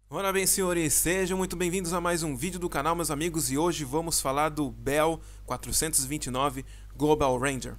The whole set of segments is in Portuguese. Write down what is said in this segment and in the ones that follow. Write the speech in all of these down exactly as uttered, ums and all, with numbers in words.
Ora bem, senhores, sejam muito bem-vindos a mais um vídeo do canal, meus amigos, e hoje vamos falar do Bell quatrocentos e vinte e nove Global Ranger.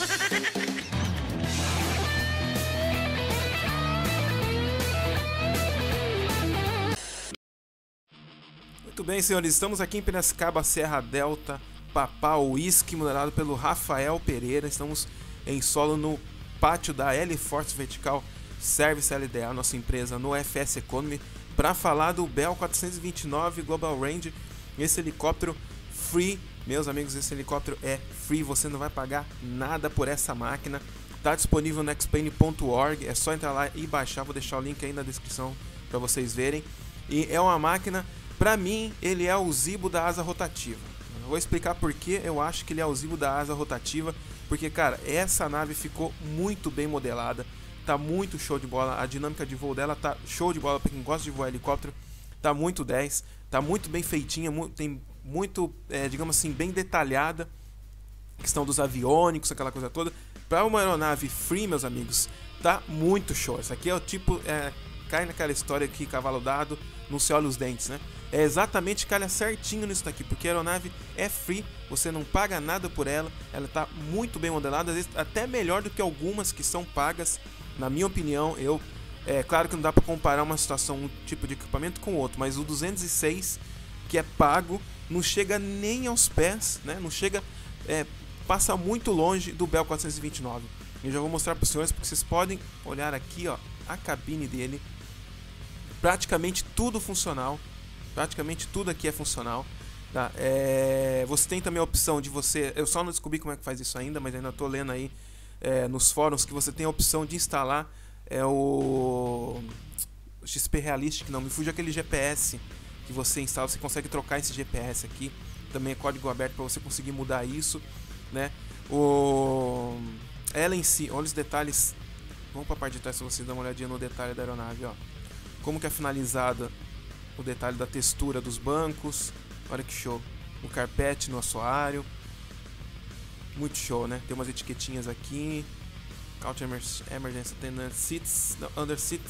Muito bem, senhores, estamos aqui em Piracicaba, Serra Delta, Papá Whisky, moderado pelo Rafael Pereira. Estamos em solo no pátio da L-Force Vertical Service L D A, nossa empresa no F S Economy, para falar do Bell quatrocentos e vinte e nove Global Ranger, esse helicóptero free. Meus amigos, esse helicóptero é free, você não vai pagar nada por essa máquina. Está disponível no xplane ponto org, é só entrar lá e baixar, vou deixar o link aí na descrição para vocês verem. E é uma máquina, para mim, ele é o Zibo da asa rotativa. Eu vou explicar por que eu acho que ele é o Zibo da asa rotativa, porque, cara, essa nave ficou muito bem modelada. Tá muito show de bola, a dinâmica de voo dela tá show de bola para quem gosta de voar helicóptero. Tá muito dez, tá muito bem feitinha, mu tem muito, é, digamos assim, bem detalhada questão dos aviônicos, aquela coisa toda. Para uma aeronave free, meus amigos, tá muito show. Isso aqui é o tipo, é, cai naquela história que cavalo dado não se olha os dentes, né? É exatamente, calha certinho nisso daqui, porque a aeronave é free, você não paga nada por ela, ela tá muito bem modelada, às vezes até melhor do que algumas que são pagas. Na minha opinião, eu é claro que não dá para comparar uma situação, um tipo de equipamento com outro, mas o duzentos e seis, que é pago, não chega nem aos pés, né? Não chega, é, passa muito longe do Bell quatrocentos e vinte e nove. Eu já vou mostrar para os senhores, porque vocês podem olhar aqui, ó, a cabine dele, praticamente tudo funcional, praticamente tudo aqui é funcional. Tá? É, você tem também a opção de você, eu só não descobri como é que faz isso ainda, mas ainda estou lendo aí É, nos fóruns, que você tem a opção de instalar é, o X P Realistic, não me fuja aquele G P S que você instala, você consegue trocar esse G P S aqui, também é código aberto para você conseguir mudar isso, né? O... Ela em si, olha os detalhes, vamos para a parte de trás para você dar uma olhadinha no detalhe da aeronave, ó. Como que é finalizada o detalhe da textura dos bancos, olha que show, o carpete no assoalho. Muito show, né? Tem umas etiquetinhas aqui. Couch Emergency Attendant Seats, não, Under Seat.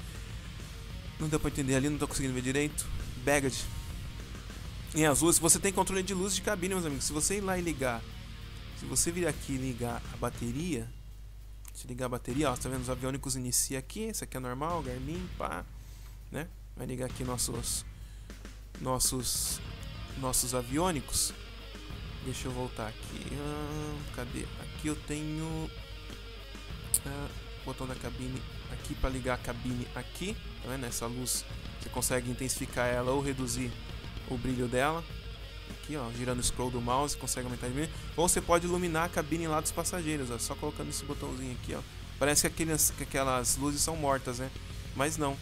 Não deu pra entender ali, não tô conseguindo ver direito. Baggage em azul. Se você tem controle de luz de cabine, meus amigos, se você ir lá e ligar, se você vir aqui e ligar a bateria, se ligar a bateria, ó, você tá vendo os aviônicos inicia aqui. Esse aqui é normal, Garmin, pá, né? Vai ligar aqui nossos nossos nossos aviônicos. Deixa eu voltar aqui. Ah, cadê? Aqui eu tenho ah, o botão da cabine aqui para ligar a cabine aqui. Tá vendo? Essa luz você consegue intensificar ela ou reduzir o brilho dela. Aqui, ó, girando o scroll do mouse, consegue aumentar o brilho. Ou você pode iluminar a cabine lá dos passageiros, ó, só colocando esse botãozinho aqui, ó. Parece que, aqueles, que aquelas luzes são mortas, né? Mas não.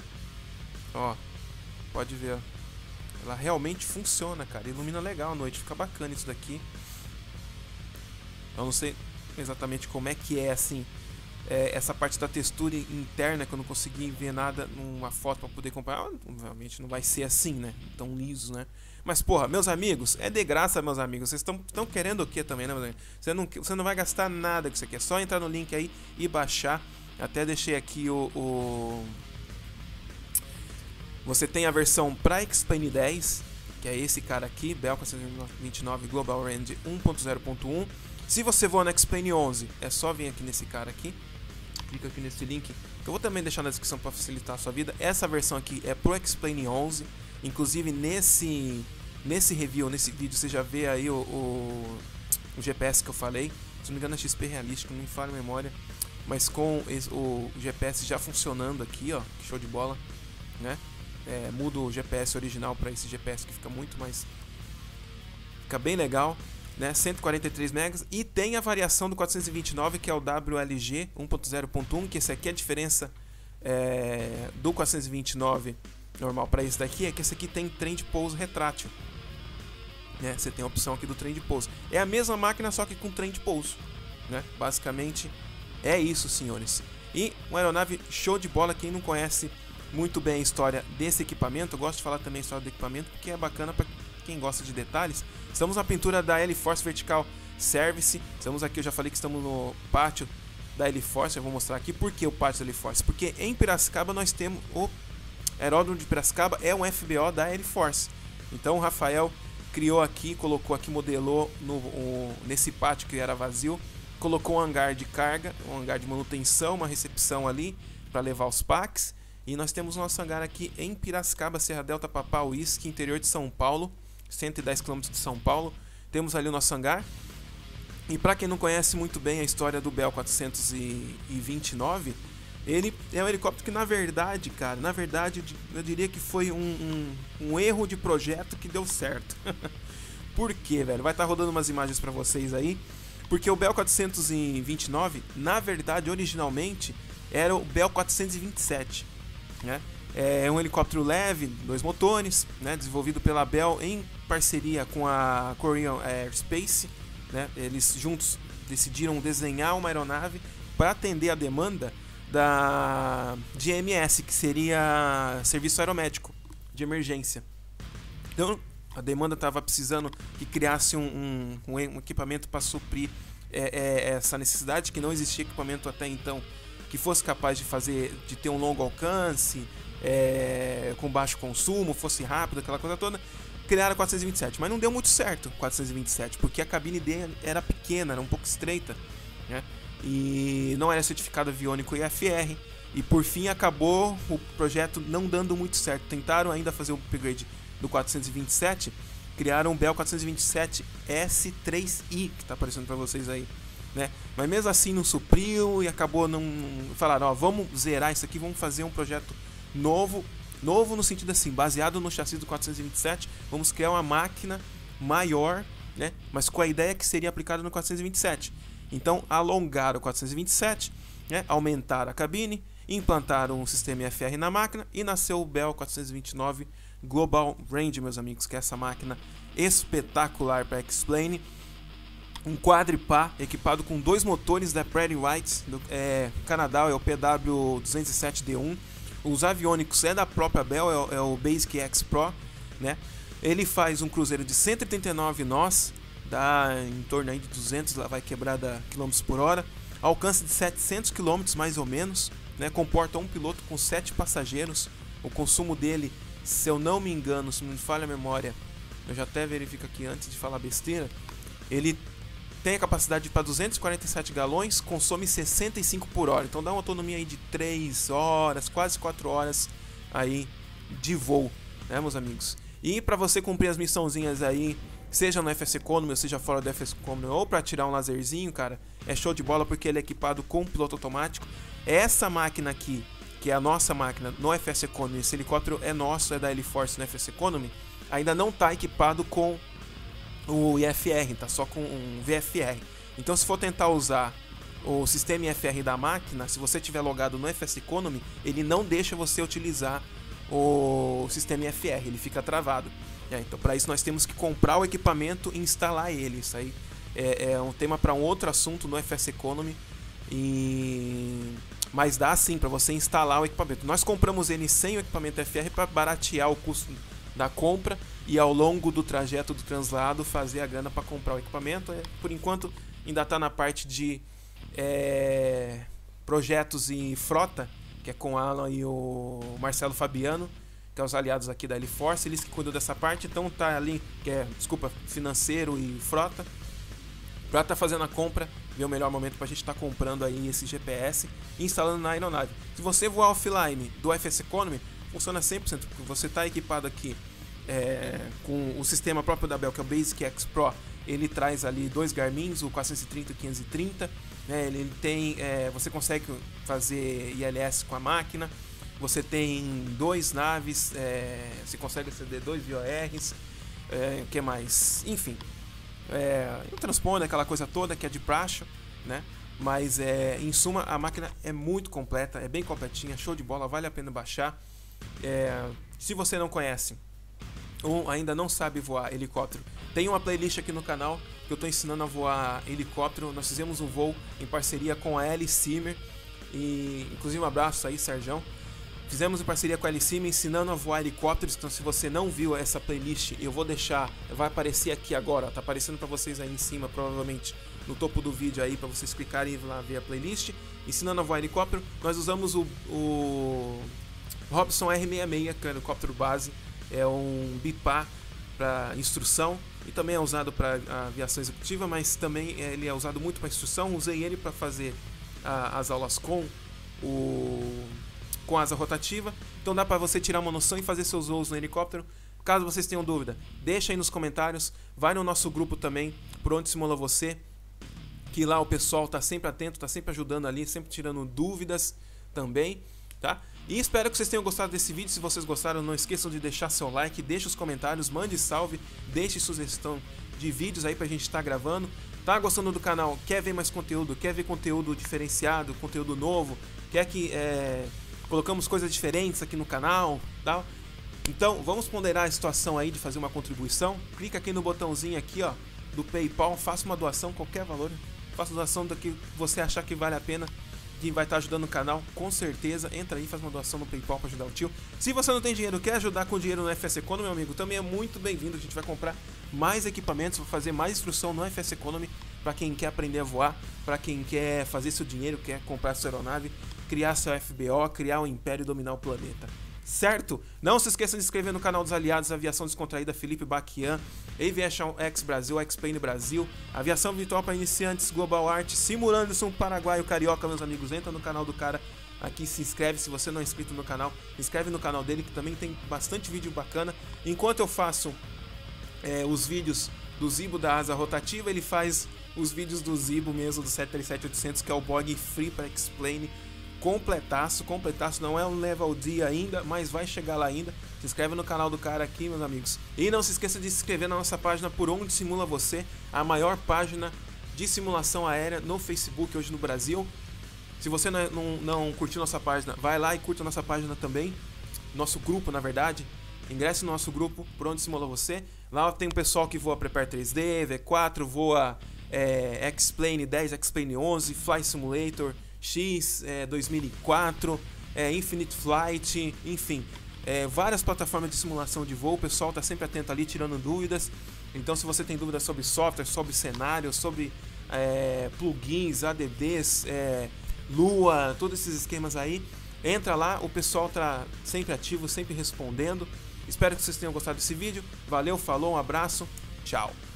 Ó, pode ver, ó. Ela realmente funciona, cara. Ilumina legal à noite. Fica bacana isso daqui. Eu não sei exatamente como é que é, assim, é, essa parte da textura interna, que eu não consegui ver nada numa foto para poder comparar. Realmente não vai ser assim, né? Tão liso, né? Mas, porra, meus amigos, é de graça, meus amigos. Vocês estão querendo o que também, né, meus amigos? Você não, você não vai gastar nada com isso aqui. É só entrar no link aí e baixar. Até deixei aqui o... o... Você tem a versão para xplane dez, que é esse cara aqui, Bell quatrocentos e vinte e nove Global Ranger um ponto zero ponto um. Se você voa no xplane onze, é só vir aqui nesse cara aqui. Clica aqui nesse link, que eu vou também deixar na descrição para facilitar a sua vida. Essa versão aqui é pro xplane onze. Inclusive nesse, nesse review, nesse vídeo, você já vê aí o, o, o G P S que eu falei. Se não me engano é X P Realístico, não me falha a memória. Mas com esse, o G P S já funcionando aqui, ó, que show de bola, né? É, muda o G P S original para esse G P S que fica muito mais, fica bem legal, né? cento e quarenta e três megas, e tem a variação do quatrocentos e vinte e nove, que é o W L G um ponto zero ponto um, que esse aqui é a diferença é, do quatrocentos e vinte e nove normal para esse daqui, é que esse aqui tem trem de pouso retrátil, né? Você tem a opção aqui do trem de pouso, é a mesma máquina só que com trem de pouso, né? Basicamente é isso, senhores. E uma aeronave show de bola. Quem não conhece muito bem a história desse equipamento, eu gosto de falar também a história do equipamento, porque é bacana para quem gosta de detalhes. Estamos na pintura da L-Force Vertical Service. Estamos aqui, eu já falei que estamos no pátio da L-Force. Eu vou mostrar aqui por que o pátio da L-Force. Porque em Piracicaba nós temos o aeródromo de Piracicaba é um F B O da Air Force. Então o Rafael criou aqui, colocou aqui, modelou no, o, nesse pátio que era vazio, colocou um hangar de carga, um hangar de manutenção, uma recepção ali para levar os packs. E nós temos nosso hangar aqui em Piracicaba, Serra Delta, Papá Whisky, interior de São Paulo, cento e dez quilômetros de São Paulo. Temos ali o nosso hangar. E para quem não conhece muito bem a história do Bell quatrocentos e vinte e nove, ele é um helicóptero que, na verdade, cara, na verdade, eu diria que foi um, um, um erro de projeto que deu certo. Por quê, velho? Vai estar rodando umas imagens para vocês aí. Porque o Bell quatrocentos e vinte e nove, na verdade, originalmente, era o Bell quatrocentos e vinte e sete, né? É um helicóptero leve, dois motores, né? Desenvolvido pela Bell em parceria com a Korean Aerospace, né? Eles juntos decidiram desenhar uma aeronave para atender a demanda da G M S, que seria Serviço Aeromédico de Emergência. Então a demanda estava precisando que criasse um, um, um equipamento para suprir é, é, essa necessidade, que não existia equipamento até então que fosse capaz de fazer, de ter um longo alcance, é, com baixo consumo, fosse rápido, aquela coisa toda. Criaram a quatrocentos e vinte e sete, mas não deu muito certo quatrocentos e vinte e sete, porque a cabine dele era pequena, era um pouco estreita, né? E não era certificado aviônico I F R, e por fim acabou o projeto não dando muito certo. Tentaram ainda fazer o upgrade do quatrocentos e vinte e sete, criaram o Bell quatrocentos e vinte e sete S três I, que está aparecendo para vocês aí, né? Mas mesmo assim não supriu e acabou não... Falaram, ó, vamos zerar isso aqui, vamos fazer um projeto novo. Novo no sentido assim, baseado no chassi do quatrocentos e vinte e sete, vamos criar uma máquina maior, né? Mas com a ideia que seria aplicada no quatrocentos e vinte e sete. Então alongaram o quatrocentos e vinte e sete, né? Aumentaram a cabine, implantaram um sistema I F R na máquina e nasceu o Bell quatrocentos e vinte e nove Global Range, meus amigos, que é essa máquina espetacular para X-Plane. Um quadripá equipado com dois motores da Pratt White, do é, Canadá, é o P W duzentos e sete D um. Os aviônicos é da própria Bell, é o, é o Basic X Pro, né? Ele faz um cruzeiro de cento e oitenta e nove nós, dá em torno aí de duzentos, lá vai quebrada quilômetros por hora, alcance de setecentos quilômetros mais ou menos, né? Comporta um piloto com sete passageiros. O consumo dele, se eu não me engano, se não me falha a memória, eu já até verifico aqui antes de falar besteira, ele tem a capacidade para duzentos e quarenta e sete galões, consome sessenta e cinco por hora. Então dá uma autonomia aí de três horas, quase quatro horas aí de voo, né, meus amigos? E para você cumprir as missãozinhas aí, seja no F S Economy ou seja fora do F S Economy, ou para tirar um laserzinho, cara, é show de bola porque ele é equipado com piloto automático. Essa máquina aqui, que é a nossa máquina no F S Economy, esse helicóptero é nosso, é da Air Force no F S Economy, ainda não está equipado com o I F R, tá só com um V F R. Então se for tentar usar o sistema I F R da máquina, se você tiver logado no F S Economy, ele não deixa você utilizar o sistema I F R, ele fica travado. É, então para isso nós temos que comprar o equipamento e instalar ele. Isso aí é, é um tema para um outro assunto no F S Economy, e... mas dá sim para você instalar o equipamento. Nós compramos ele sem o equipamento I F R para baratear o custo da compra e ao longo do trajeto do translado fazer a grana para comprar o equipamento. É, por enquanto ainda está na parte de é, projetos e frota, que é com o Alan e o Marcelo Fabiano, que é os aliados aqui da Air Force, eles que cuidam dessa parte. Então tá ali, que é, desculpa, financeiro e frota, para estar tá fazendo a compra, ver o melhor momento para a gente estar tá comprando aí esse G P S e instalando na aeronave. Se você voar offline do F S Economy, funciona cem por cento, porque você está equipado aqui é, com o sistema próprio da Bell, que é o Basic X Pro. Ele traz ali dois Garmins, o quatrocentos e trinta e o quinhentos e trinta, né? Ele tem, é, você consegue fazer I L S com a máquina, você tem dois naves, é, você consegue aceder dois V O Rs, é, o que mais? Enfim, é, um transponder, aquela coisa toda que é de praxe, né? Mas é, em suma a máquina é muito completa, é bem completinha, show de bola, vale a pena baixar. É, se você não conhece ou ainda não sabe voar helicóptero, tem uma playlist aqui no canal que eu estou ensinando a voar helicóptero. Nós fizemos um voo em parceria com a Ellie Simmer, e inclusive um abraço aí, Sérgio. Fizemos em parceria com a Ellie Simmer ensinando a voar helicópteros. Então se você não viu essa playlist, eu vou deixar, vai aparecer aqui agora, tá aparecendo para vocês aí em cima, provavelmente no topo do vídeo aí, para vocês clicarem e ir lá ver a playlist ensinando a voar helicóptero. Nós usamos o, o Robson R sessenta e seis, que é o helicóptero base, é um BIPA para instrução e também é usado para aviação executiva, mas também ele é usado muito para instrução. Usei ele para fazer a, as aulas com o com asa rotativa, então dá para você tirar uma noção e fazer seus voos no helicóptero. Caso vocês tenham dúvida, deixa aí nos comentários, vai no nosso grupo também, Por Onde Simula Você, que lá o pessoal tá sempre atento, tá sempre ajudando ali, sempre tirando dúvidas também, tá? E espero que vocês tenham gostado desse vídeo. Se vocês gostaram, não esqueçam de deixar seu like, deixe os comentários, mande salve, deixe sugestão de vídeos aí pra gente estar gravando. Tá gostando do canal? Quer ver mais conteúdo? Quer ver conteúdo diferenciado, conteúdo novo? Quer que é, colocamos coisas diferentes aqui no canal, tá? Então, vamos ponderar a situação aí de fazer uma contribuição. Clica aqui no botãozinho aqui, ó, do PayPal, faça uma doação, qualquer valor. Faça doação do que você achar que vale a pena, que vai estar ajudando o canal, com certeza. Entra aí, faz uma doação no PayPal para ajudar o tio. Se você não tem dinheiro, quer ajudar com dinheiro no F S Economy, meu amigo, também é muito bem-vindo. A gente vai comprar mais equipamentos, vai fazer mais instrução no F S Economy para quem quer aprender a voar, para quem quer fazer seu dinheiro, quer comprar sua aeronave, criar seu F B O, criar um império e dominar o planeta. Certo? Não se esqueçam de se inscrever no canal dos aliados Aviação Descontraída, Felipe Baquian, Aviation X Brasil, X-Plane Brasil, Aviação Virtual para Iniciantes, Global Art, Simulanderson, Paraguaio, Carioca, meus amigos. Entra no canal do cara aqui, se inscreve. Se você não é inscrito no canal, se inscreve no canal dele, que também tem bastante vídeo bacana. Enquanto eu faço é, os vídeos do Zibo da asa rotativa, ele faz os vídeos do Zibo mesmo, do sete três sete oitocentos, que é o Bog Free para X-Plane. Completaço, completaço, não é um level D ainda, mas vai chegar lá ainda. Se inscreve no canal do cara aqui, meus amigos. E não se esqueça de se inscrever na nossa página Por Onde Simula Você, a maior página de simulação aérea no Facebook hoje no Brasil. Se você não, não, não curtiu nossa página, vai lá e curta a nossa página também. Nosso grupo, na verdade. Ingresse no nosso grupo, Por Onde Simula Você. Lá tem um pessoal que voa Prepare três D, V quatro, voa é, X-Plane dez, X-Plane onze, Fly Simulator X, é, dois mil e quatro, é, Infinite Flight, enfim, é, várias plataformas de simulação de voo. O pessoal está sempre atento ali, tirando dúvidas. Então, se você tem dúvidas sobre software, sobre cenário, sobre é, plugins, A D Ds, é, Lua, todos esses esquemas aí, entra lá, o pessoal está sempre ativo, sempre respondendo. Espero que vocês tenham gostado desse vídeo. Valeu, falou, um abraço, tchau!